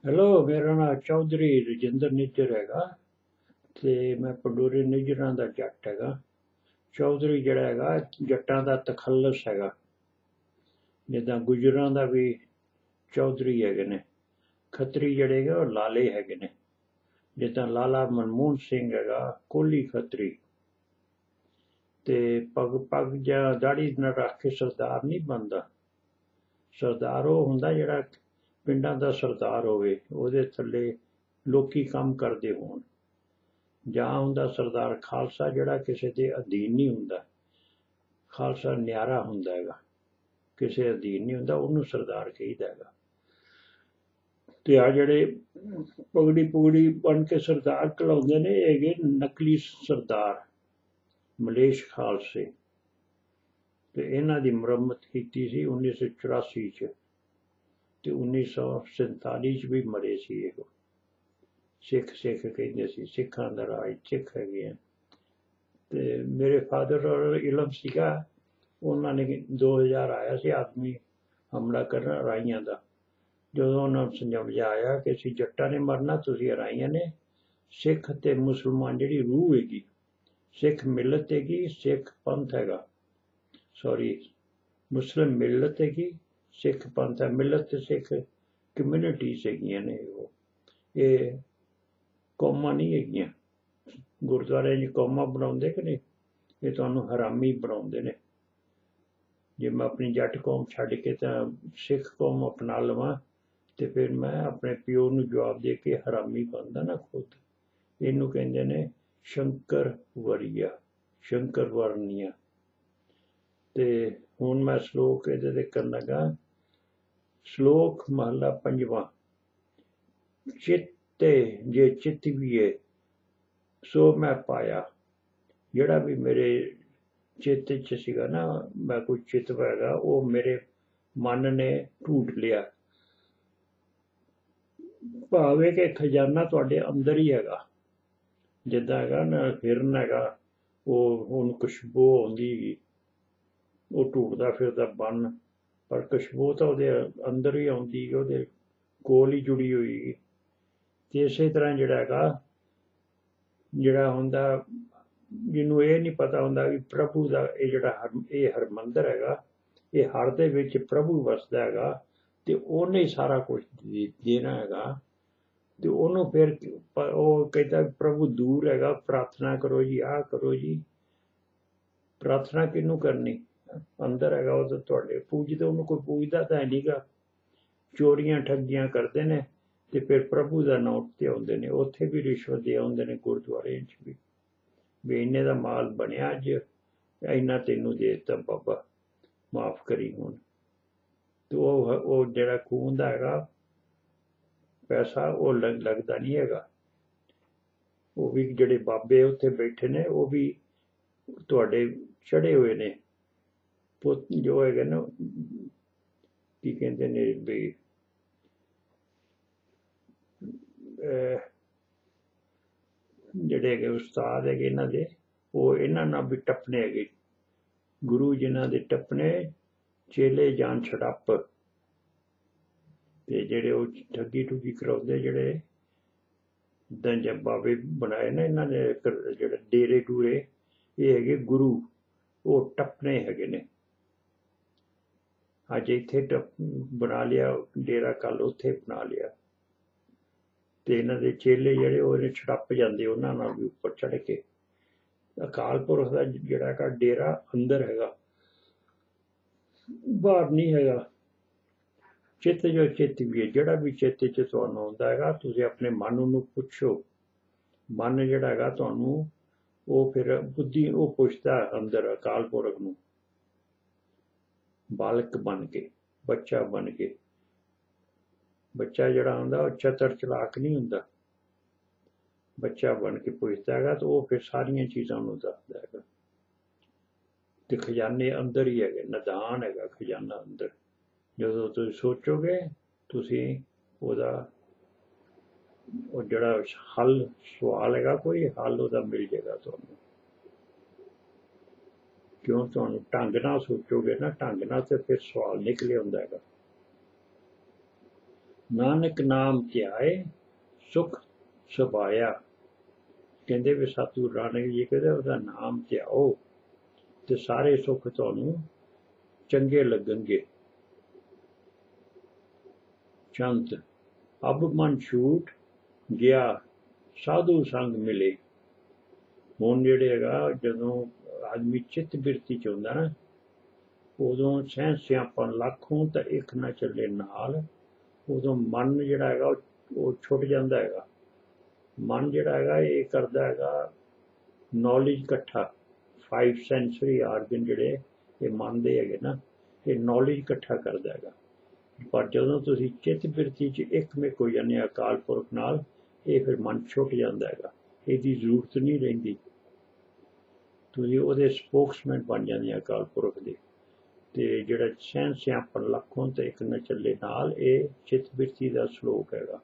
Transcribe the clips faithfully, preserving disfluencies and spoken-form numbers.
Hello, ਮੇਰਾ ਨਾਮ ਚੌਧਰੀ ਰਜਿੰਦਰ ਨਿੱਜਰ ਹੈਗਾ ਤੇ ਮੈਂ ਪੰਡੋਰੀ ਨਿੱਜਰਾਂ ਦਾ ਜੱਟ ਹੈਗਾ। ਚੌਧਰੀ ਜਿਹੜਾ ਹੈਗਾ ਜੱਟਾਂ ਦਾ ਤਖੱਲਸ ਹੈਗਾ। ਜਿੱਦਾਂ ਗੁੱਜਰਾਂ ਦਾ ਵੀ ਚੌਧਰੀ ਹੈਗੇ ਨੇ। ਖੱਤਰੀ ਜਿਹੜੇ ਹੈਗੇ ਉਹ ਲਾਲੇ ਹੈਗੇ ਨੇ। ਜਿੱਦਾਂ ਲਾਲਾ ਮਨਮੋਹਨ ਸਿੰਘ ਹੈਗਾ ਕੋਹਲੀ ਖੱਤਰੀ। ਤੇ ਪੱਗ ਪੱਗ ਜਾਂ ਦਾੜੀ ਨਾ ਰੱਖ ਕੇ ਸਰਦਾਰ ਨਹੀਂ ਬਣਦਾ। ਸਰਦਾਰ ਉਹ ਹੁੰਦਾ ਜਿਹੜਾ ਪਿੰਡਾਂ ਦਾ ਸਰਦਾਰ ਹੋਵੇ, ਉਹਦੇ ਥੱਲੇ ਲੋਕੀ ਕੰਮ ਕਰਦੇ ਹੋਣ। ਜਾਂ ਹੁੰਦਾ ਸਰਦਾਰ ਖਾਲਸਾ ਜਿਹੜਾ ਕਿਸੇ ਦੇ ਅਧੀਨ ਨਹੀਂ ਹੁੰਦਾ। ਖਾਲਸਾ ਨਿਆਰਾ ਹੁੰਦਾ ਹੈਗਾ, ਕਿਸੇ ਅਧੀਨ ਨਹੀਂ ਹੁੰਦਾ, ਉਹਨੂੰ ਸਰਦਾਰ ਕਹੀਦਾ ਹੈਗਾ। ਤੇ ਆ ਜਿਹੜੇ ਪਗੜੀ ਪੁਗੜੀ ਬਣ ਕੇ ਸਰਦਾਰ ਕਹਿਲਾਉਂਦੇ ਨੇ, ਇਹ ਹੈਗੇ ਨਕਲੀ ਸਰਦਾਰ, ਮਲੇਸ਼ ਖਾਲਸੇ। ਤੇ ਇਹਨਾਂ ਦੀ ਮੁਰੰਮਤ ਕੀਤੀ ਸੀ ਉੱਨੀ ਸੌ ਚੁਰਾਸੀ ਚ, ਤੇ ਉੱਨੀ ਸੌ ਸੰਤਾਲੀ ਚ ਵੀ ਮਰੇ ਸੀ ਇਹ। ਸਿੱਖ ਸਿੱਖ ਕਹਿੰਦੇ ਸੀ, ਸਿੱਖਾਂ ਦਾ ਰਾਜ, ਸਿੱਖ ਹੈਗੇ ਆ। ਤੇ ਮੇਰੇ ਫਾਦਰ ਔਰ ਇਲਮ ਸੀਗਾ, ਉਹਨਾਂ ਨੇ ਦੋ ਹਜ਼ਾਰ ਆਇਆ ਸੀ ਆਦਮੀ ਹਮਲਾ ਕਰਨ ਅਰਾਈਆਂ ਦਾ। ਜਦੋਂ ਉਹਨਾਂ ਨੂੰ ਸਮਝਾਇਆ ਕਿ ਅਸੀਂ ਜੱਟਾਂ ਨੇ ਮਰਨਾ, ਤੁਸੀਂ ਅਰਾਈਆਂ ਨੇ। ਸਿੱਖ ਤੇ ਮੁਸਲਮਾਨ ਜਿਹੜੀ ਰੂਹ ਹੈਗੀ, ਸਿੱਖ ਮਿਲਤ ਹੈਗੀ, ਸਿੱਖ ਪੰਥ ਹੈਗਾ, ਸੌਰੀ ਮੁਸਲਿਮ ਮਿਲਤ ਹੈਗੀ, ਸਿੱਖ ਪੰਥ ਹੈ। ਮਿਲਤ ਤੇ ਸਿੱਖ ਕਮਿਊਨਿਟੀਜ਼ ਹੈਗੀਆਂ ਨੇ, ਉਹ ਇਹ ਕੌਮਾਂ ਨਹੀਂ ਹੈਗੀਆਂ। ਗੁਰਦੁਆਰੇ 'ਚ ਕੌਮਾਂ ਬਣਾਉਂਦੇ ਕਿ ਨਹੀਂ, ਇਹ ਤੁਹਾਨੂੰ ਹਰਾਮੀ ਬਣਾਉਂਦੇ ਨੇ। ਜੇ ਮੈਂ ਆਪਣੀ ਜੱਟ ਕੌਮ ਛੱਡ ਕੇ ਤਾਂ ਸਿੱਖ ਕੌਮ ਅਪਣਾ ਲਵਾਂ, ਤੇ ਫਿਰ ਮੈਂ ਆਪਣੇ ਪਿਓ ਨੂੰ ਜਵਾਬ ਦੇ ਕੇ ਹਰਾਮੀ ਬਣਦਾ ਨਾ ਖੁਦ। ਇਹਨੂੰ ਕਹਿੰਦੇ ਨੇ ਸ਼ੰਕਰ ਵਰੀਆ, ਸ਼ੰਕਰ ਵਰਨੀਆ। ਤੇ ਹੁਣ ਮੈਂ ਸ਼ਲੋਕ ਇਹਦੇ ਤੇ ਕਰਨ ਲੱਗਾ। ਸ਼ਲੋਕ ਮਹਲਾ ਪੰਜਵਾਂ। ਚਿੱਤੇ ਜੇ ਚਿੱਤ ਵੀਏ ਸੋ ਮੈਂ ਪਾਇਆ। ਜਿਹੜਾ ਵੀ ਮੇਰੇ ਚਿੱਤ ਚ ਸੀਗਾ ਨਾ, ਮੈਂ ਕੋਈ ਚਿੱਤ ਹੈਗਾ, ਉਹ ਮੇਰੇ ਮਨ ਨੇ ਢੂੰਡ ਲਿਆ। ਭਾਵੇਂ ਕਿ ਖਜ਼ਾਨਾ ਤੁਹਾਡੇ ਅੰਦਰ ਹੀ ਹੈਗਾ। ਜਿੱਦਾਂ ਹੈਗਾ ਨਾ ਹਿਰਨ ਹੈਗਾ, ਉਹ ਉਹਨੂੰ ਖੁਸ਼ਬੂ ਆਉਂਦੀ, ਉਹ ਢੂੰਡਦਾ ਫਿਰਦਾ ਬਨ, ਪਰ ਖੁਸ਼ਬੂ ਤਾਂ ਉਹਦੇ ਅੰਦਰ ਹੀ ਆਉਂਦੀ, ਉਹਦੇ ਕੋਲ ਹੀ ਜੁੜੀ ਹੋਈ। ਤੇ ਇਸੇ ਤਰ੍ਹਾਂ ਜਿਹੜਾ ਹੈਗਾ, ਜਿਹੜਾ ਹੁੰਦਾ, ਜਿਹਨੂੰ ਇਹ ਨਹੀਂ ਪਤਾ ਹੁੰਦਾ ਵੀ ਪ੍ਰਭੂ ਦਾ ਇਹ ਜਿਹੜਾ ਹਰ ਇਹ ਹਰਮੰਦਰ ਹੈਗਾ, ਇਹ ਹਰ ਦੇ ਵਿੱਚ ਪ੍ਰਭੂ ਵਸਦਾ ਹੈਗਾ, ਤੇ ਉਹਨੇ ਹੀ ਸਾਰਾ ਕੁਝ ਦੇਣਾ ਹੈਗਾ। ਤੇ ਉਹਨੂੰ ਫਿਰ ਉਹ ਕਹਿੰਦਾ ਪ੍ਰਭੂ ਦੂਰ ਹੈਗਾ, ਪ੍ਰਾਰਥਨਾ ਕਰੋ ਜੀ, ਆਹ ਕਰੋ ਜੀ। ਪ੍ਰਾਰਥਨਾ ਕਿਹਨੂੰ ਕਰਨੀ, ਅੰਦਰ ਹੈਗਾ ਉਹ ਤਾਂ ਤੁਹਾਡੇ। ਪੂਜਦੇ ਉਹਨੂੰ ਕੋਈ ਪੂਜਦਾ ਤਾਂ ਹੈ ਨਹੀਂਗਾ। ਚੋਰੀਆਂ ਠੱਗੀਆਂ ਕਰਦੇ ਨੇ ਤੇ ਫਿਰ ਪ੍ਰਭੂ ਦਾ ਨਾਂ ਉੱਤੇ ਆਉਂਦੇ ਨੇ, ਉੱਥੇ ਵੀ ਰਿਸ਼ਵਤ ਦੇ ਆਉਂਦੇ ਨੇ, ਗੁਰਦੁਆਰੇ 'ਚ ਵੀ, ਵੀ ਇੰਨੇ ਦਾ ਮਾਲ ਬਣਿਆ ਅੱਜ, ਇੰਨਾ ਤੈਨੂੰ ਦੇ ਦਿੱਤਾ ਬਾਬਾ, ਮਾਫ ਕਰੀ ਹੁਣ। ਤੇ ਉਹ ਉਹ ਜਿਹੜਾ ਖੂਨ ਦਾ ਹੈਗਾ ਪੈਸਾ, ਉਹ ਲੱਗਦਾ ਨਹੀਂ ਹੈਗਾ। ਉਹ ਵੀ ਜਿਹੜੇ ਬਾਬੇ ਉੱਥੇ ਬੈਠੇ ਨੇ, ਉਹ ਵੀ ਤੁਹਾਡੇ ਚੜੇ ਹੋਏ ਨੇ ਪੁੱਤ, ਜੋ ਹੈਗੇ ਨਾ, ਕੀ ਕਹਿੰਦੇ ਨੇ ਵੀ ਜਿਹੜੇ ਹੈਗੇ ਉਸਤਾਦ ਹੈਗੇ ਇਹਨਾਂ ਦੇ, ਉਹ ਇਹਨਾਂ ਨਾਲ ਵੀ ਟੱਪਣੇ ਹੈਗੇ। ਗੁਰੂ ਜਿਨ੍ਹਾਂ ਦੇ ਟੱਪਣੇ, ਚੇਲੇ ਜਾਣ ਛੜੱਪ। ਤੇ ਜਿਹੜੇ ਉਹ ਠੱਗੀ ਠੁੱਗੀ ਕਰਾਉਂਦੇ, ਜਿਹੜੇ ਏਦਾਂ ਬਾਬੇ ਬਣਾਏ ਨਾ ਇਹਨਾਂ ਨੇ, ਜਿਹੜੇ ਡੇਰੇ ਡੂਰੇ, ਇਹ ਹੈਗੇ ਗੁਰੂ, ਉਹ ਟੱਪਣੇ ਹੈਗੇ ਨੇ। ਅੱਜ ਇੱਥੇ ਟੱਪ ਬਣਾ ਲਿਆ ਡੇਰਾ, ਕੱਲ ਉੱਥੇ ਬਣਾ ਲਿਆ। ਤੇ ਇਹਨਾਂ ਦੇ ਚੇਲੇ ਜਿਹੜੇ ਉਹ ਇਹਨੇ ਛੜੱਪ ਜਾਂਦੇ ਉਹਨਾਂ ਨਾਲ ਵੀ ਉੱਪਰ ਚੜ੍ਹ ਕੇ। ਅਕਾਲ ਪੁਰਖ ਦਾ ਜਿਹੜਾ ਹੈਗਾ ਡੇਰਾ ਅੰਦਰ ਹੈਗਾ, ਬਾਹਰ ਨਹੀਂ ਹੈਗਾ। ਚਿੱਤ ਜੋ ਚਿੱਤ ਵੀ ਹੈ, ਜਿਹੜਾ ਵੀ ਚਿੱਤ 'ਚ ਤੁਹਾਨੂੰ ਆਉਂਦਾ ਹੈਗਾ, ਤੁਸੀਂ ਆਪਣੇ ਮਨ ਨੂੰ ਪੁੱਛੋ। ਮਨ ਜਿਹੜਾ ਹੈਗਾ ਤੁਹਾਨੂੰ, ਉਹ ਫਿਰ ਬੁੱਧੀ ਉਹ ਪੁੱਛਦਾ ਅੰਦਰ ਅਕਾਲ ਪੁਰਖ ਨੂੰ, ਬਾਲਕ ਬਣ ਕੇ, ਬੱਚਾ ਬਣ ਕੇ। ਬੱਚਾ ਜਿਹੜਾ ਹੁੰਦਾ ਉਹ ਚਤਰ ਚਲਾਕ ਨਹੀਂ ਹੁੰਦਾ। ਬੱਚਾ ਬਣ ਕੇ ਪੁੱਛਦਾ ਹੈਗਾ, ਤੇ ਉਹ ਫਿਰ ਸਾਰੀਆਂ ਚੀਜ਼ਾਂ ਨੂੰ ਦੱਸਦਾ ਹੈਗਾ। ਤੇ ਖਜ਼ਾਨੇ ਅੰਦਰ ਹੀ ਹੈਗੇ, ਨਿਦਾਨ ਹੈਗਾ ਖਜ਼ਾਨਾ ਅੰਦਰ। ਜਦੋਂ ਤੁਸੀਂ ਸੋਚੋਗੇ, ਤੁਸੀਂ ਉਹਦਾ ਉਹ ਜਿਹੜਾ ਹੱਲ ਸਵਾਲ ਹੈਗਾ, ਕੋਈ ਹੱਲ ਉਹਦਾ ਮਿਲ ਜਾਏਗਾ ਤੁਹਾਨੂੰ। ਕਿਉਂ, ਤੁਹਾਨੂੰ ਢੰਗ ਨਾਲ ਸੋਚੋਗੇ ਨਾ, ਢੰਗ ਨਾਲ, ਤੇ ਫਿਰ ਸਵਾਲ ਨਿਕਲ ਆਉਂਦਾ ਹੈਗਾ। ਨਾਨਕ ਨਾਮ ਧਿਆਏ ਸੁਖ ਸੁਭਾਇਆ। ਕਹਿੰਦੇ ਵੀ ਸਤਿਗੁਰੂ ਨਾਨਕ ਜੀ ਕਹਿੰਦੇ ਉਹਦਾ ਨਾਮ ਧਿਆਓ ਤੇ ਸਾਰੇ ਸੁੱਖ ਤੁਹਾਨੂੰ ਚੰਗੇ ਲੱਗਣਗੇ। ਚੰਦ ਅਬ ਮਨ ਛੂਟ ਗਿਆ ਸਾਧੂ ਸੰਗ ਮਿਲੇ। ਹੁਣ ਜਿਹੜੇ ਹੈਗਾ ਜਦੋਂ ਆਦਮੀ ਚਿੱਤ ਬਿਰਤੀ ਚ ਹੁੰਦਾ ਨਾ, ਉਦੋਂ ਸਹਿ ਸਿਆਪਨ ਲੱਖੋਂ ਤਾਂ ਇੱਕ ਨਾ ਚੱਲੇ ਨਾਲ। ਉਦੋਂ ਮਨ ਜਿਹੜਾ ਹੈਗਾ ਉਹ ਛੁੱਟ ਜਾਂਦਾ ਹੈਗਾ। ਮਨ ਜਿਹੜਾ ਹੈਗਾ ਇਹ ਕਰਦਾ ਹੈਗਾ ਨੌਲੇਜ ਇਕੱਠਾ। ਫਾਈਵ ਸੈਂਸਰੀ ਆਰਗਨ ਜਿਹੜੇ ਇਹ ਮਨ ਦੇ ਹੈਗੇ ਨਾ, ਇਹ ਨੌਲੇਜ ਇਕੱਠਾ ਕਰਦਾ ਹੈਗਾ। ਪਰ ਜਦੋਂ ਤੁਸੀਂ ਚਿੱਤ ਬਿਰਤੀ ਚ ਇੱਕਮਿਕ ਹੋ ਜਾਂਦੇ ਆ ਅਕਾਲ ਪੁਰਖ ਨਾਲ, ਇਹ ਫਿਰ ਮਨ ਛੁੱਟ ਜਾਂਦਾ ਹੈਗਾ। ਇਹਦੀ ਜ਼ਰੂਰਤ ਨਹੀਂ ਰਹਿੰਦੀ, ਤੁਸੀਂ ਉਹਦੇ ਸਪੋਕਸਮੈਨ ਬਣ ਜਾਂਦੇ ਆ ਅਕਾਲ ਪੁਰਖ ਦੇ। ਤੇ ਜਿਹੜਾ ਸਹਿ ਸਿਆਪਨ ਲੱਖੋਂ ਤੇ ਇੱਕ ਨਾ ਚੱਲੇ ਨਾਲ, ਇਹ ਚਿੱਤ ਬਿਰਤੀ ਦਾ ਸ਼ਲੋਕ ਹੈਗਾ।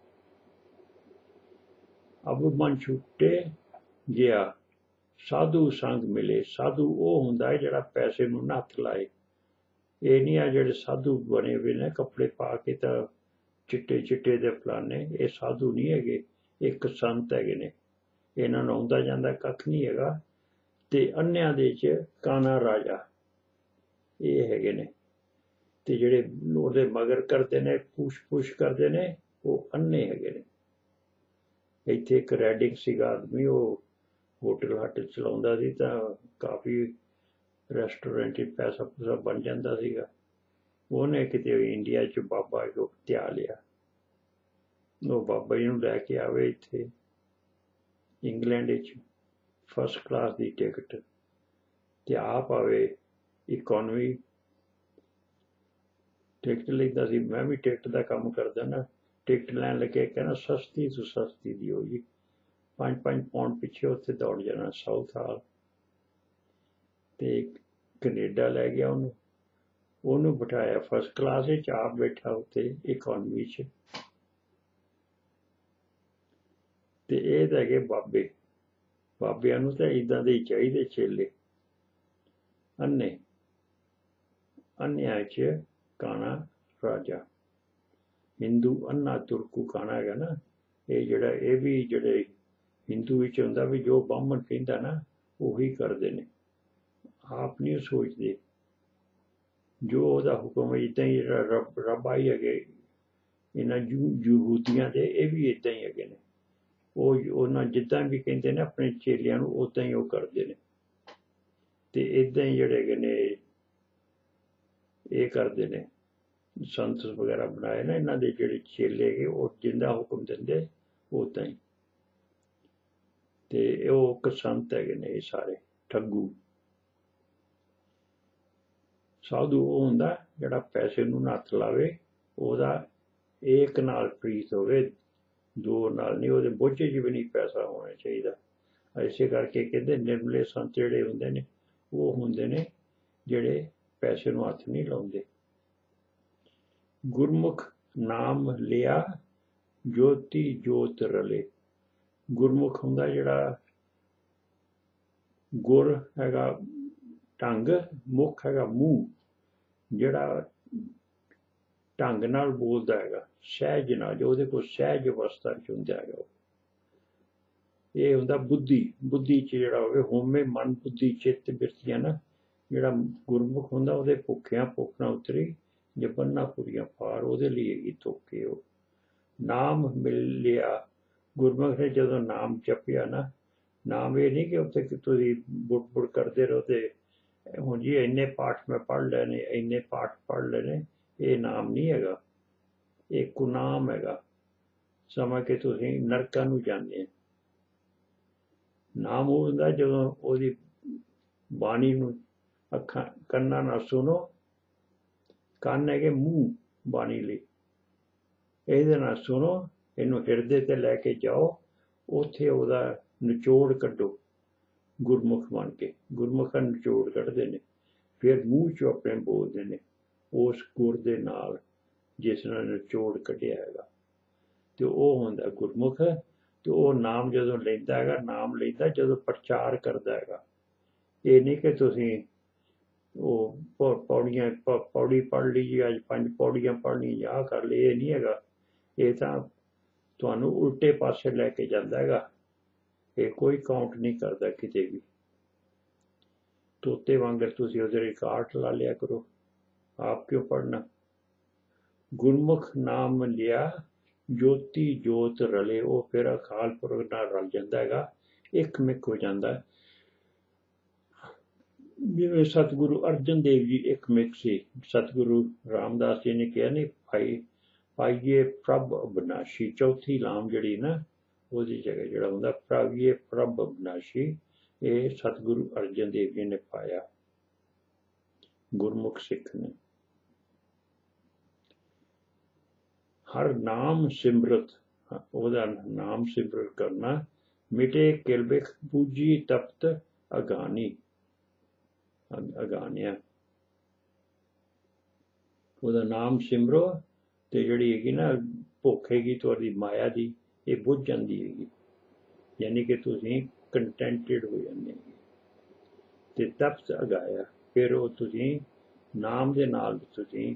ਅਬ ਮਨ ਛੁੱਟੇ ਗਿਆ ਸਾਧੂ ਸੰਗ ਮਿਲੇ। ਸਾਧੂ ਉਹ ਹੁੰਦਾ ਹੈ ਜਿਹੜਾ ਪੈਸੇ ਨੂੰ ਨਾ ਹੱਥ ਲਾਏ। ਇਹ ਨਹੀਂ ਆ ਜਿਹੜੇ ਸਾਧੂ ਬਣੇ ਹੋਏ ਨੇ ਕੱਪੜੇ ਪਾ ਕੇ ਤਾਂ ਚਿੱਟੇ ਚਿੱਟੇ ਦੇ ਫਲਾਣੇ, ਇਹ ਸਾਧੂ ਨਹੀਂ ਹੈਗੇ, ਇੱਕ ਸੰਤ ਹੈਗੇ ਨੇ। ਇਹਨਾਂ ਨੂੰ ਆਉਂਦਾ ਜਾਂਦਾ ਕੱਖ ਨਹੀਂ ਹੈਗਾ। ਤੇ ਅੰਨਿਆਂ ਦੇ ਚ ਕਾਣਾ ਰਾਜਾ ਇਹ ਹੈਗੇ ਨੇ। ਤੇ ਜਿਹੜੇ ਉਹਦੇ ਮਗਰ ਕਰਦੇ ਨੇ, ਪੁਸ਼ ਪੁਸ਼ ਕਰਦੇ ਨੇ, ਉਹ ਅੰਨੇ ਹੈਗੇ ਨੇ। ਇੱਥੇ ਇੱਕ ਰੈਡਿੰਗ ਸੀਗਾ ਆਦਮੀ, ਉਹ ਹੋਟਲ ਹਾਟਲ ਚਲਾਉਂਦਾ ਸੀ ਤਾਂ ਕਾਫੀ ਰੈਸਟੋਰੈਂਟ 'ਚ ਪੈਸਾ ਪੂਸਾ ਬਣ ਜਾਂਦਾ ਸੀਗਾ। ਉਹਨੇ ਕਿਤੇ ਇੰਡੀਆ 'ਚ ਬਾਬਾ ਕੋ ਧਿਆ ਲਿਆ। ਉਹ ਬਾਬਾ ਜੀ ਨੂੰ ਲੈ ਕੇ ਆਵੇ ਇੱਥੇ ਇੰਗਲੈਂਡ ਵਿੱਚ ਫਸਟ ਕਲਾਸ ਦੀ ਟਿਕਟ, ਤੇ ਆਪ ਆਵੇ ਇਕੋਨਮੀ ਟਿਕਟ ਲੈਂਦਾ ਸੀ। ਮੈਂ ਵੀ ਟਿਕਟ ਦਾ ਕੰਮ ਕਰਦਾ ਨਾ, ਟਿਕਟ ਲੈਣ ਲੱਗੇ ਕਹਿੰਦਾ ਸਸਤੀ ਤੋਂ ਸਸਤੀ ਦੀ ਹੋ ਜੀ, ਪੰਜ ਪੰਜ ਪੌਂਡ ਪਿੱਛੇ ਉੱਥੇ ਦੌੜ ਜਾਣਾ ਸਾਊਥ ਹਾਲ। ਤੇ ਕੈਨੇਡਾ ਲੈ ਗਿਆ ਉਹਨੂੰ, ਉਹਨੂੰ ਬਿਠਾਇਆ ਫਸਟ ਕਲਾਸ ਵਿੱਚ, ਆਪ ਬੈਠਾ ਉੱਥੇ ਇਕੋਨਮੀ 'ਚ। ਤੇ ਇਹ ਤਾਂ ਹੈਗੇ ਬਾਬੇ। ਬਾਬਿਆਂ ਨੂੰ ਤਾਂ ਇੱਦਾਂ ਦੇ ਹੀ ਚਾਹੀਦੇ ਚੇਲੇ। ਅੰਨੇ ਅੰਨਿਆਂ 'ਚ ਕਾਣਾ ਰਾਜਾ। ਹਿੰਦੂ ਅੰਨਾ ਤੁਰਕੂ ਕਾਣਾ ਹੈਗਾ ਨਾ, ਇਹ ਜਿਹੜਾ ਇਹ ਵੀ ਜਿਹੜੇ ਹਿੰਦੂ ਵਿੱਚ ਹੁੰਦਾ ਵੀ ਜੋ ਬਾਹਮਣ ਕਹਿੰਦਾ ਨਾ ਉਹੀ ਕਰਦੇ ਨੇ, ਆਪ ਨਹੀਂ ਸੋਚਦੇ। ਜੋ ਉਹਦਾ ਹੁਕਮ ਹੈ ਇੱਦਾਂ ਹੀ ਰੱਬ ਰੱਬ ਆਈ ਹੈਗੇ ਇਹਨਾਂ ਯੂ ਯਹੂਦੀਆਂ ਦੇ, ਇਹ ਵੀ ਇੱਦਾਂ ਹੀ ਹੈਗੇ ਨੇ। ਉਹ ਉਹਨਾਂ ਜਿੱਦਾਂ ਵੀ ਕਹਿੰਦੇ ਨੇ ਆਪਣੇ ਚੇਲਿਆਂ ਨੂੰ ਉੱਦਾਂ ਹੀ ਉਹ ਕਰਦੇ ਨੇ। ਤੇ ਇੱਦਾਂ ਹੀ ਜਿਹੜੇ ਹੈਗੇ ਨੇ ਇਹ ਕਰਦੇ ਨੇ। ਸੰਤ ਵਗੈਰਾ ਬਣਾਏ ਨਾ ਇਹਨਾਂ ਦੇ ਜਿਹੜੇ ਚੇਲੇ ਹੈਗੇ, ਉਹ ਜਿੰਦਾ ਹੁਕਮ ਦਿੰਦੇ ਉੱਦਾਂ ਹੀ। ਤੇ ਉਹ ਇੱਕ ਸੰਤ ਹੈਗੇ ਨੇ ਇਹ ਸਾਰੇ ਠੱਗੂ। ਸਾਧੂ ਉਹ ਹੁੰਦਾ ਜਿਹੜਾ ਪੈਸੇ ਨੂੰ ਨਾ ਹੱਥ ਲਾਵੇ, ਉਹਦਾ ਏਕ ਨਾਲ ਪ੍ਰੀਤ ਹੋਵੇ, ਦੋ ਨਾਲ ਨਹੀਂ। ਉਹਦੇ ਬੋਝੇ 'ਚ ਵੀ ਨਹੀਂ ਪੈਸਾ ਹੋਣਾ ਚਾਹੀਦਾ। ਇਸੇ ਕਰਕੇ ਕਹਿੰਦੇ ਨਿਰਮਲੇ ਸੰਤ ਜਿਹੜੇ ਹੁੰਦੇ ਨੇ ਉਹ ਹੁੰਦੇ ਨੇ ਜਿਹੜੇ ਪੈਸੇ ਨੂੰ ਹੱਥ ਨਹੀਂ ਲਾਉਂਦੇ। ਗੁਰਮੁਖ ਨਾਮ ਲਿਆ ਜੋਤੀ ਜੋਤ ਰਲੇ। ਗੁਰਮੁਖ ਹੁੰਦਾ ਜਿਹੜਾ, ਗੁਰ ਹੈਗਾ ਢੰਗ, ਮੁਖ ਹੈਗਾ ਮੂੰਹ, ਜਿਹੜਾ ਢੰਗ ਨਾਲ ਬੋਲਦਾ ਹੈਗਾ, ਸਹਿਜ ਨਾਲ, ਜੋ ਉਹਦੇ ਕੋਲ ਸਹਿਜ ਅਵਸਥਾ 'ਚ ਹੁੰਦਾ ਹੈਗਾ। ਇਹ ਹੁੰਦਾ ਬੁੱਧੀ। ਬੁੱਧੀ 'ਚ ਜਿਹੜਾ ਹੋਵੇ ਹੋਮੇ ਮਨ ਬੁੱਧੀ ਚਿੱਤ ਬਿਰਤੀਆਂ ਨਾ, ਜਿਹੜਾ ਗੁਰਮੁਖ ਹੁੰਦਾ ਉਹਦੇ ਭੁੱਖਿਆਂ ਭੁੱਖ ਨਾ ਉਤਰੀ, ਜੇ ਬੰਨਾ ਪੂਰੀਆਂ ਪਾਰ, ਉਹਦੇ ਲਈ ਹੈਗੀ ਤੋਕੇ। ਉਹ ਨਾਮ ਮਿਲ ਲਿਆ। ਗੁਰਮੁਖ ਨੇ ਜਦੋਂ ਨਾਮ ਜਪਿਆ ਨਾ, ਨਾਮ ਇਹ ਨਹੀਂ ਕਿ ਉੱਥੇ ਤੁਸੀਂ ਬੁੜ ਬੁੜ ਕਰਦੇ ਰਹੋ ਤੇ ਹੁਣ ਜੀ ਇੰਨੇ ਪਾਠ ਮੈਂ ਪੜ੍ਹ ਲਏ ਨੇ, ਇੰਨੇ ਪਾਠ ਪੜ੍ਹ ਲਏ ਨੇ, ਇਹ ਨਾਮ ਨਹੀਂ ਹੈਗਾ। ਇਹ ਕੁਨਾਮ ਹੈਗਾ, ਸਮਝ ਕੇ ਤੁਸੀਂ ਨਰਕਾਂ ਨੂੰ ਜਾਂਦੇ। ਨਾਮ ਉਹ ਹੁੰਦਾ ਜਦੋਂ ਉਹਦੀ ਬਾਣੀ ਨੂੰ ਅੱਖਾਂ ਕੰਨਾਂ ਨਾਲ ਸੁਣੋ। ਕੰਨ ਹੈਗੇ ਮੂੰਹ ਬਾਣੀ ਲਈ, ਇਹਦੇ ਨਾਲ ਸੁਣੋ, ਇਹਨੂੰ ਹਿਰਦੇ ਤੇ ਲੈ ਕੇ ਜਾਓ, ਉੱਥੇ ਉਹਦਾ ਨਿਚੋੜ ਕੱਢੋ। ਗੁਰਮੁਖ ਬਣ ਕੇ ਗੁਰਮੁਖਾਂ ਨਿਚੋੜ ਕੱਢਦੇ ਨੇ, ਫਿਰ ਮੂੰਹ 'ਚੋਂ ਆਪਣੇ ਬੋਲਦੇ ਨੇ ਉਸ ਗੁਰ ਦੇ ਨਾਲ ਜਿਸ ਨਾਲ ਨਿਚੋੜ ਕੱਢਿਆ ਹੈਗਾ। ਤੇ ਉਹ ਹੁੰਦਾ ਗੁਰਮੁਖ। ਤੇ ਉਹ ਨਾਮ ਜਦੋਂ ਲੈਂਦਾ ਹੈਗਾ, ਨਾਮ ਲੈਂਦਾ ਜਦੋਂ ਪ੍ਰਚਾਰ ਕਰਦਾ ਹੈਗਾ। ਇਹ ਨਹੀਂ ਕਿ ਤੁਸੀਂ ਉਹ ਪੌੜੀਆਂ ਪੌੜੀ ਪੜ੍ਹ ਲਈ ਜੀ, ਅੱਜ ਪੰਜ ਪੌੜੀਆਂ ਪੜ੍ਹਨੀਆਂ, ਆਹ ਕਰ ਲਈ, ਇਹ ਨਹੀਂ ਹੈਗਾ। ਇਹ ਤਾਂ ਤੁਹਾਨੂੰ ਉਲਟੇ ਪਾਸੇ ਲੈ ਕੇ ਜਾਂਦਾ ਹੈਗਾ। ਇਹ ਕੋਈ ਕਾਊਂਟ ਨਹੀਂ ਕਰਦਾ ਕਿਤੇ ਵੀ। ਤੋਤੇ ਵਾਂਗਰ ਤੁਸੀਂ ਉਹਦੇ ਰਿਕਾਰਡ ਲਾ ਲਿਆ ਕਰੋ। ਆਪ ਕਿਉਂ ਪੜ੍ਹਨਾ? ਗੁਰਮੁਖ ਨਾਮ ਲਿਆ ਜੋਤੀ ਜੋਤ ਰਲੇ, ਉਹ ਫਿਰ ਅਕਾਲ ਪੁਰਖ ਨਾਲ ਰਲ ਜਾਂਦਾ ਹੈਗਾ, ਇੱਕ ਮਿਕ ਹੋ ਜਾਂਦਾ। ਜਿਵੇਂ ਸਤਿਗੁਰੂ ਅਰਜਨ ਦੇਵ ਜੀ ਇੱਕ ਮਿਕ ਸੀ। ਸਤਿਗੁਰੂ ਰਾਮਦਾਸ ਜੀ ਨੇ ਕਿਹਾ ਨਹੀਂ ਭਾਈ ਪਾਈਏ ਪ੍ਰਭ ਅਬਨਾਸ਼ੀ, ਚੌਥੀ ਲਾਮ ਜਿਹੜੀ ਨਾ ਉਹਦੀ ਜਗ੍ਹਾ ਜਿਹੜਾ ਹੁੰਦਾ ਪਾਈਏ ਪ੍ਰਭ ਅਬਨਾਸ਼ੀ, ਇਹ ਸਤਿਗੁਰੂ ਅਰਜਨ ਦੇਵ ਜੀ ਨੇ ਪਾਇਆ ਗੁਰਮੁਖ ਸਿੱਖ ਨੇ। ਹਰ ਨਾਮ ਸਿਮਰਤ, ਉਹਦਾ ਨਾਮ ਸਿਮਰਤ ਕਰਨਾ, ਮਿਟੇ ਕਿਲਬਿਖ ਬੂਝੀ ਤਪਤ ਅਗਾਨੀ, ਅਗਾਨਿਆ। ਉਹਦਾ ਨਾਮ ਸਿਮਰੋ ਤੇ ਜਿਹੜੀ ਹੈਗੀ ਨਾ ਭੁੱਖ ਹੈਗੀ ਤੁਹਾਡੀ ਮਾਇਆ ਦੀ, ਇਹ ਬੁੱਝ ਜਾਂਦੀ ਹੈਗੀ, ਯਾਨੀ ਕਿ ਤੁਸੀਂ ਕੰਟੈਂਟਡ ਹੋ ਜਾਂਦੇ ਹੈਗੇ। ਤੇ ਤਪਤ ਅਗਾਇਆ, ਫਿਰ ਉਹ ਤੁਸੀਂ ਨਾਮ ਦੇ ਨਾਲ ਤੁਸੀਂ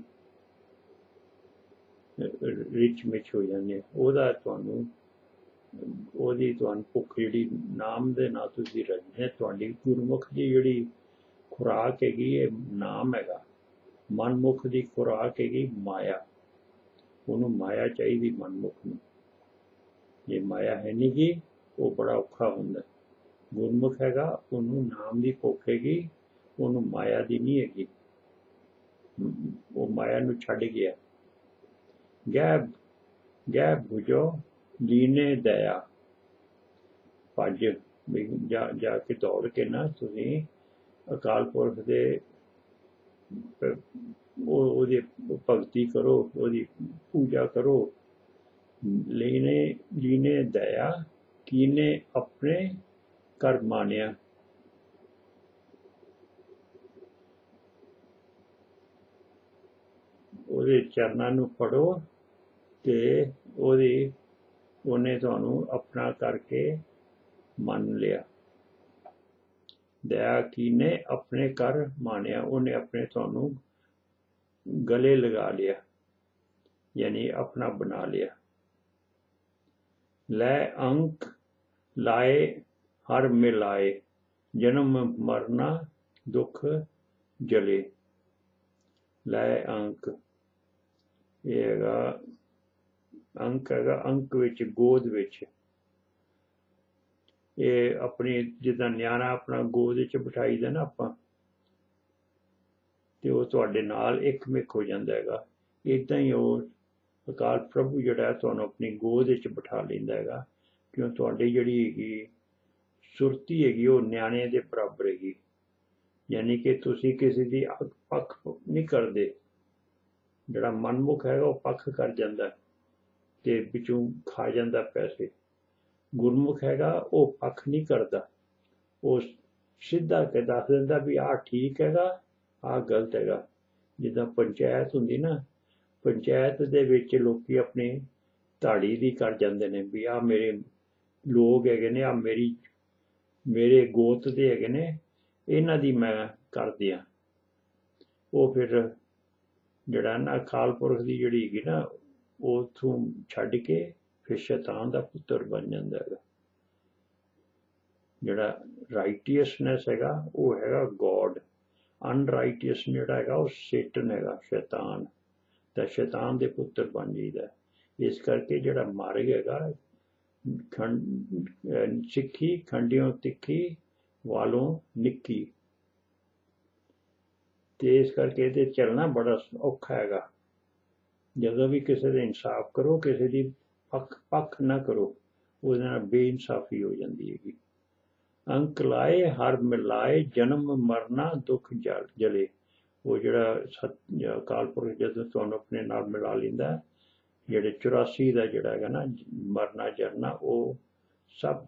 ਰਿਚ ਮਿਚ ਹੋ ਜਾਂਦੇ। ਉਹਦਾ ਤੁਹਾਨੂੰ ਉਹਦੀ ਤੁਹਾਨੂੰ ਭੁੱਖ ਜਿਹੜੀ ਨਾਮ ਦੇ ਨਾਲ ਤੁਸੀਂ ਰਹਿੰਦੇ, ਤੁਹਾਡੀ ਗੁਰਮੁਖ ਦੀ ਜਿਹੜੀ ਖੁਰਾਕ ਹੈਗੀ ਇਹ ਨਾਮ ਹੈਗਾ। ਮਨਮੁਖ ਦੀ ਖੁਰਾਕ ਹੈਗੀ ਮਾਇਆ, ਉਹਨੂੰ ਮਾਇਆ ਚਾਹੀਦੀ ਮਨਮੁਖ ਨੂੰ। ਜੇ ਮਾਇਆ ਹੈ ਨਹੀਂ ਗੀ ਉਹ ਬੜਾ ਔਖਾ ਹੁੰਦਾ। ਗੁਰਮੁਖ ਹੈਗਾ ਉਹਨੂੰ ਨਾਮ ਦੀ ਭੁੱਖ ਹੈਗੀ, ਉਹਨੂੰ ਮਾਇਆ ਦੀ ਨਹੀਂ ਹੈਗੀ, ਉਹ ਮਾਇਆ ਨੂੰ ਛੱਡ ਗਿਆ। ਗਹਿ ਗਹਿ ਬੁਝੋ ਲੀਨੇ ਦਇਆ, ਭੱਜ ਜਾ ਜਾ ਕੇ ਦੌੜ ਕੇ ਨਾ ਤੁਸੀਂ ਅਕਾਲ ਪੁਰਖ ਦੇ ਉਹ ਉਹਦੀ ਭਗਤੀ ਕਰੋ, ਉਹਦੀ ਪੂਜਾ ਕਰੋ। ਲੀਨੇ ਲੀਨੇ ਦਇਆ ਕੀਨੇ ਆਪਣੇ ਕਰ ਮਾਨਿਆ, ਉਹਦੇ ਚਰਨਾਂ ਨੂੰ ਫੜੋ ਤੇ ਉਹਦੀ ਉਹਨੇ ਤੁਹਾਨੂੰ ਆਪਣਾ ਕਰਕੇ ਮੰਨ ਲਿਆ। ਦਇਆ ਕੀਨੇ ਆਪਣੇ ਕਰ ਮਾਨਿਆ, ਉਹਨੇ ਆਪਣੇ ਤੁਹਾਨੂੰ ਗਲੇ ਲਗਾ ਲਿਆ, ਯਾਨੀ ਆਪਣਾ ਬਣਾ ਲਿਆ। ਲੈ ਅੰਕ ਲਾਏ ਹਰ ਮਿਲਾਏ, ਜਨਮ ਮਰਨਾ ਦੁੱਖ ਜਲੇ। ਲੈ ਅੰਕ ਇਹ ਹੈਗਾ, ਅੰਕ ਹੈਗਾ ਅੰਕ ਵਿੱਚ, ਗੋਦ ਵਿੱਚ। ਇਹ ਆਪਣੀ ਜਿੱਦਾਂ ਨਿਆਣਾ ਆਪਣਾ ਗੋਦ ਵਿੱਚ ਬਿਠਾਈਦਾ ਨਾ ਆਪਾਂ, ਤੇ ਉਹ ਤੁਹਾਡੇ ਨਾਲ ਇੱਕ ਮਿਕ ਹੋ ਜਾਂਦਾ ਹੈਗਾ। ਇੱਦਾਂ ਹੀ ਉਹ ਅਕਾਲ ਪ੍ਰਭੂ ਜਿਹੜਾ ਤੁਹਾਨੂੰ ਆਪਣੀ ਗੋਦ ਵਿੱਚ ਬਿਠਾ ਲੈਂਦਾ ਹੈਗਾ, ਕਿਉਂ ਤੁਹਾਡੀ ਜਿਹੜੀ ਹੈਗੀ ਸੁਰਤੀ ਹੈਗੀ ਉਹ ਨਿਆਣੇ ਦੇ ਬਰਾਬਰ ਹੈਗੀ, ਯਾਨੀ ਕਿ ਤੁਸੀਂ ਕਿਸੇ ਦੀ ਪੱਖ ਨਹੀਂ ਕਰਦੇ। ਜਿਹੜਾ ਮਨਮੁਖ ਹੈਗਾ ਉਹ ਪੱਖ ਕਰ ਜਾਂਦਾ ਤੇ ਵਿੱਚੋਂ ਖਾ ਜਾਂਦਾ ਪੈਸੇ। ਗੁਰਮੁਖ ਹੈਗਾ ਉਹ ਪੱਖ ਨਹੀਂ ਕਰਦਾ, ਉਹ ਸਿੱਧਾ ਕੇ ਦੱਸ ਦਿੰਦਾ ਵੀ ਆਹ ਠੀਕ ਹੈਗਾ, ਆਹ ਗਲਤ ਹੈਗਾ। ਜਿੱਦਾਂ ਪੰਚਾਇਤ ਹੁੰਦੀ ਨਾ, ਪੰਚਾਇਤ ਦੇ ਵਿੱਚ ਲੋਕੀ ਆਪਣੀ ਧਾੜੀ ਦੀ ਕਰ ਜਾਂਦੇ ਨੇ ਵੀ ਆਹ ਮੇਰੇ ਲੋਕ ਹੈਗੇ ਨੇ, ਆਹ ਮੇਰੀ ਮੇਰੇ ਗੋਤ ਦੇ ਹੈਗੇ ਨੇ, ਇਹਨਾਂ ਦੀ ਮੈਂ ਕਰਦੀ ਹਾਂ। ਉਹ ਫਿਰ ਜਿਹੜਾ ਨਾ ਅਕਾਲ ਪੁਰਖ ਦੀ ਜਿਹੜੀ ਹੈਗੀ ਨਾ ਉੱਥੋਂ ਛੱਡ ਕੇ ਫਿਰ ਸ਼ੈਤਾਨ ਦਾ ਪੁੱਤਰ ਬਣ ਜਾਂਦਾ ਹੈਗਾ। ਜਿਹੜਾ ਰਾਈਟੀਅਸਨੈਸ ਹੈਗਾ ਉਹ ਹੈਗਾ ਗੋਡ, ਅਨਰਾਈਟੀਅਸ ਜਿਹੜਾ ਹੈਗਾ ਉਹ ਸੇਟਨ ਹੈਗਾ, ਸ਼ੈਤਾਨ। ਤਾਂ ਸ਼ੈਤਾਨ ਦੇ ਪੁੱਤਰ ਬਣ ਜਾਈਦਾ। ਇਸ ਕਰਕੇ ਜਿਹੜਾ ਮਾਰਗ ਹੈਗਾ ਖੰਡ ਸਿੱਖੀ ਖੰਡਿਓ ਤਿੱਖੀ ਵਾਲੋਂ ਨਿੱਕੀ, ਤੇ ਇਸ ਕਰਕੇ ਇਹਦੇ ਚੱਲਣਾ ਬੜਾ ਔਖਾ ਹੈਗਾ। ਜਦੋਂ ਵੀ ਕਿਸੇ ਦਾ ਇਨਸਾਫ ਕਰੋ, ਕਿਸੇ ਦੀ ਪੱਖ ਪੱਖ ਨਾ ਕਰੋ, ਉਹਦੇ ਨਾਲ ਬੇਇਨਸਾਫੀ ਹੋ ਜਾਂਦੀ ਹੈਗੀ। ਅੰਕ ਲਾਏ ਹਰ ਮਿਲਾਏ, ਜਨਮ ਮਰਨਾ ਦੁੱਖ ਜਲ ਜਲੇ। ਉਹ ਜਿਹੜਾ ਸਤ ਅਕਾਲ ਪੁਰਖ ਜਦੋਂ ਤੁਹਾਨੂੰ ਆਪਣੇ ਨਾਲ ਮਿਲਾ ਲੈਂਦਾ, ਜਿਹੜੇ ਚੁਰਾਸੀ ਦਾ ਜਿਹੜਾ ਹੈਗਾ ਨਾ ਮਰਨਾ ਜਰਨਾ, ਉਹ ਸਭ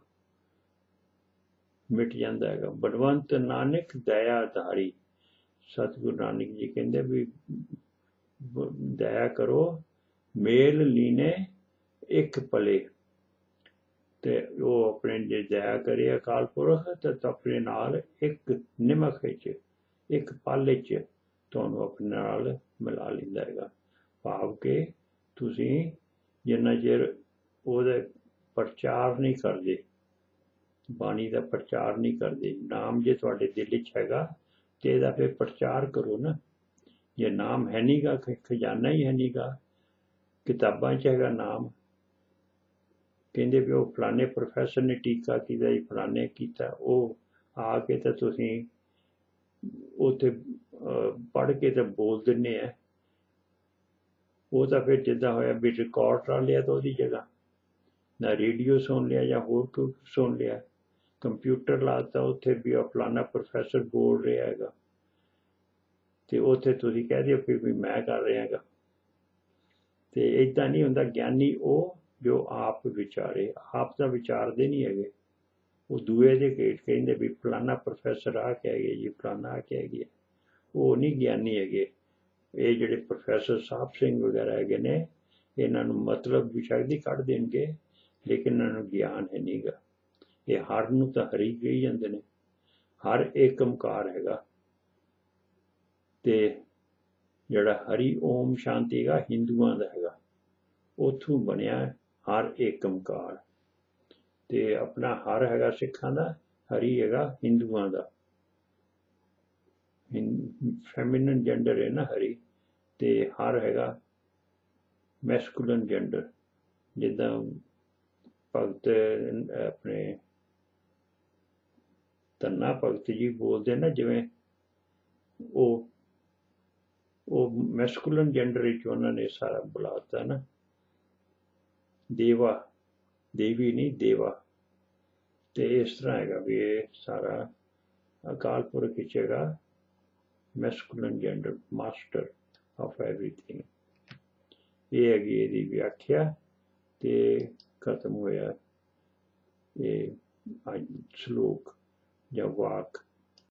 ਮਿਟ ਜਾਂਦਾ ਹੈਗਾ। ਬਲਵੰਤ ਨਾਨਕ ਦਇਆ ਧਾਰੀ, ਸਤਿਗੁਰੂ ਨਾਨਕ ਜੀ ਕਹਿੰਦੇ ਵੀ ਦਇਆ ਕਰੋ, ਮੇਲ ਲੀਨੇ ਇੱਕ ਪਲੇ। ਤੇ ਉਹ ਆਪਣੇ ਜੇ ਦਇਆ ਕਰੇ ਅਕਾਲ ਪੁਰਖ ਤੇ ਆਪਣੇ ਨਾਲ ਇੱਕ ਨਿਮਕ ਵਿੱਚ, ਇੱਕ ਪਲ ਵਿੱਚ ਤੁਹਾਨੂੰ ਆਪਣੇ ਨਾਲ ਮਿਲਾ ਲੈਂਦਾ ਹੈਗਾ। ਭਾਵ ਕਿ ਤੁਸੀਂ ਜਿੰਨਾ ਚਿਰ ਉਹਦਾ ਪ੍ਰਚਾਰ ਨਹੀਂ ਕਰਦੇ, ਬਾਣੀ ਦਾ ਪ੍ਰਚਾਰ ਨਹੀਂ ਕਰਦੇ। ਨਾਮ ਜੇ ਤੁਹਾਡੇ ਦਿਲ ਵਿੱਚ ਹੈਗਾ ਤੇ ਇਹਦਾ ਫਿਰ ਪ੍ਰਚਾਰ ਕਰੋ ਨਾ। ਜੇ ਨਾਮ ਹੈ ਨੀ ਗਾ, ਖਜ਼ਾਨਾ ਹੀ ਹੈ ਨੀ ਗਾ, ਕਿਤਾਬਾਂ 'ਚ ਹੈਗਾ ਨਾਮ, ਕਹਿੰਦੇ ਵੀ ਉਹ ਫਲਾਣੇ ਪ੍ਰੋਫੈਸਰ ਨੇ ਟੀਕਾ ਕੀਤਾ ਜੀ, ਫਲਾਣੇ ਕੀਤਾ, ਉਹ ਆ ਕੇ ਤਾਂ ਤੁਸੀਂ ਉੱਥੇ ਪੜ੍ਹ ਕੇ ਤਾਂ ਬੋਲ ਦਿੰਦੇ ਆ। ਉਹ ਤਾਂ ਫਿਰ ਜਿੱਦਾਂ ਹੋਇਆ ਵੀ ਰਿਕਾਰਡ ਲਾ ਲਿਆ ਤਾਂ ਉਹਦੀ ਜਗ੍ਹਾ ਨਾ ਰੇਡੀਓ ਸੁਣ ਲਿਆ ਜਾਂ ਹੋਰ ਕੋਈ ਸੁਣ ਲਿਆ, ਕੰਪਿਊਟਰ ਲਾਤਾ ਉੱਥੇ ਵੀ ਉਹ ਫਲਾਣਾ ਪ੍ਰੋਫੈਸਰ ਬੋਲ ਰਿਹਾ ਹੈਗਾ ਤੇ ਉੱਥੇ ਤੁਸੀਂ ਕਹਿ ਦਿਓ ਕਿ ਵੀ ਮੈਂ ਕਰ ਰਿਹਾ ਹੈਗਾ। ਤੇ ਏਦਾਂ ਨਹੀਂ ਹੁੰਦਾ। ਗਿਆਨੀ ਉਹ ਜੋ ਆਪ ਵਿਚਾਰੇ, ਆਪ ਤਾਂ ਵਿਚਾਰਦੇ ਨਹੀਂ ਹੈਗੇ, ਉਹ ਦੂਏ ਦੇ ਘੇਟ ਕਹਿੰਦੇ ਵੀ ਫਲਾਣਾ ਪ੍ਰੋਫੈਸਰ ਆ ਕਹਿ ਗਏ ਜੀ, ਫਲਾਣਾ ਆ ਕਹਿ ਗਿਆ। ਉਹ ਨਹੀਂ ਗਿਆਨੀ ਹੈਗੇ। ਇਹ ਜਿਹੜੇ ਪ੍ਰੋਫੈਸਰ ਸਾਹਿਬ ਸਿੰਘ ਵਗੈਰਾ ਹੈਗੇ ਨੇ, ਇਹਨਾਂ ਨੂੰ ਮਤਲਬ ਵੀ ਸ਼ਾਇਦ ਹੀ ਕੱਢ ਦੇਣਗੇ, ਲੇਕਿਨ ਇਹਨਾਂ ਨੂੰ ਗਿਆਨ ਹੈ ਨਹੀਂ ਗਾ। ਇਹ ਹਰ ਨੂੰ ਤਾਂ ਹਰੀ ਕਹੀ ਜਾਂਦੇ ਨੇ, ਹਰ ਏਕਮਕਾਰ ਹੈਗਾ। ਤੇ ਜਿਹੜਾ ਹਰੀ ਓਮ ਸ਼ਾਂਤੀ ਹੈਗਾ ਹਿੰਦੂਆਂ ਦਾ ਹੈਗਾ, ਉੱਥੋਂ ਬਣਿਆ ਹਰ ਏਕਮਕਾਰ। ਤੇ ਆਪਣਾ ਹਰ ਹੈਗਾ ਸਿੱਖਾਂ ਦਾ, ਹਰੀ ਹੈਗਾ ਹਿੰਦੂਆਂ ਦਾ। ਫੈਮਿਨਨ ਜੈਂਡਰ ਹੈ ਨਾ ਹਰੀ, ਤੇ ਹਰ ਹੈਗਾ ਮੈਸਕੂਲਨ ਜੈਂਡਰ। ਜਿੱਦਾਂ ਭਗਤ ਆਪਣੇ ਧੰਨਾ ਭਗਤ ਜੀ ਬੋਲਦੇ ਨਾ, ਜਿਵੇਂ ਉਹ ਉਹ ਮੈਸਕੂਲਨ ਜੈਂਡਰ ਵਿੱਚ ਉਹਨਾਂ ਨੇ ਸਾਰਾ ਬੁਲਾਤਾ ਨਾ, ਦੇਵਾ, ਦੇਵੀ ਨਹੀਂ ਦੇਵਾ। ਤੇ ਇਸ ਤਰ੍ਹਾਂ ਹੈਗਾ ਵੀ ਇਹ ਸਾਰਾ ਅਕਾਲ ਪੁਰਖ ਵਿੱਚ ਹੈਗਾ masculine gender, master of everything. ਇਹ ਹੈਗੀ ਇਹਦੀ ਵਿਆਖਿਆ ਤੇ ਖਤਮ ਹੋਇਆ ਇਹ ਸ਼ਲੋਕ ਜਾਂ ਵਾਕ।